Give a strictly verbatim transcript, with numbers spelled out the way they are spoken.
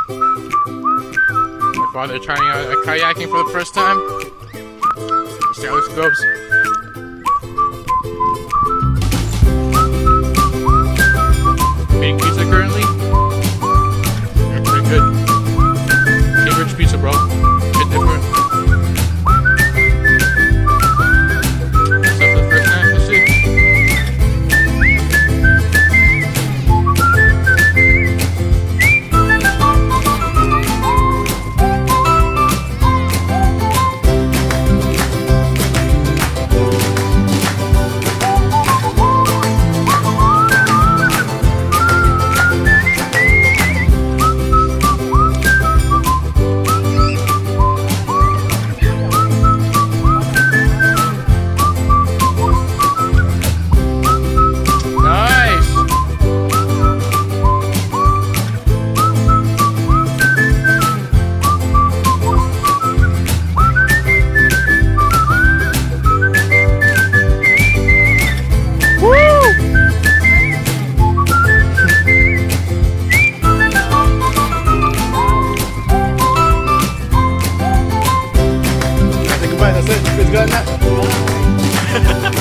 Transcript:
My father trying out uh, kayaking for the first time. See how this goes. Eating pizza currently. They're pretty good. Cambridge pizza, bro. Bit different. Except for the first time, let's see. That's it. It's good enough.